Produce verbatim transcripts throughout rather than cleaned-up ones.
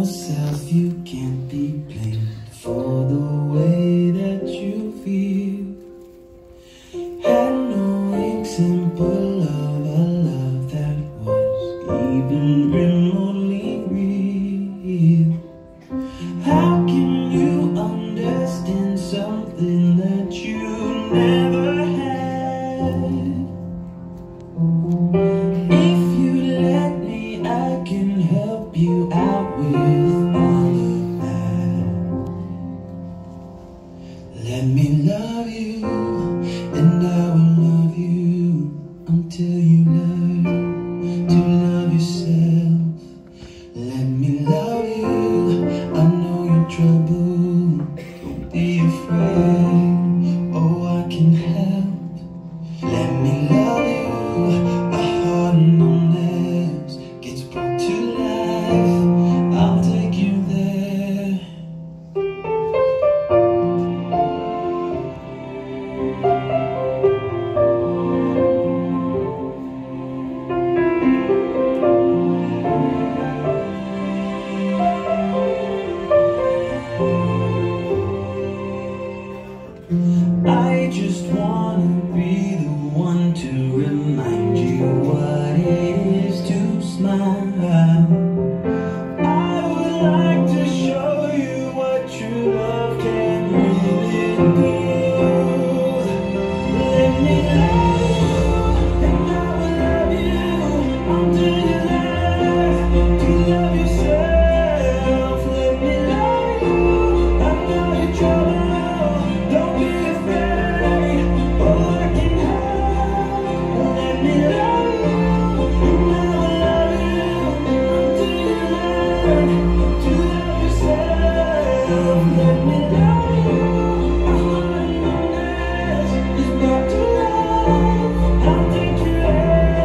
yourself, you can't be blamed for the way that you feel. Had no example of a love that was even remotely real. How can you understand something that you never had? If you let me, I can help you out with all of that. Let me love you, and I will love you until you learn to love yourself. Let me love you, I know you're trouble, don't be afraid, oh I can help. Let me love you, a heart known as gets brought to life, I'll take you there. I just wanna be the one to remind you what it is to smile. I would like to show you what true love can really do. Let me love you, and I will love you until you learn to love yourself. Let me love you, I know you're trouble, don't be afraid, oh I can help. Let me love you, and I will love you until you learn to love yourself. Let me love you, a heart known as is brought to life, I'll take you there.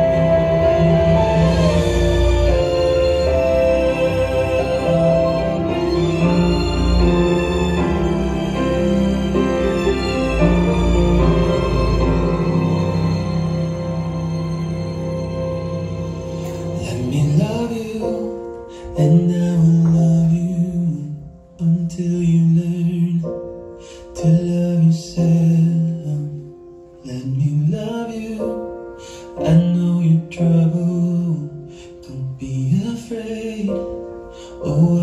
Let me love you, and I will love you until you learn to love yourself. Let me love you, I know you're trouble, don't be afraid, oh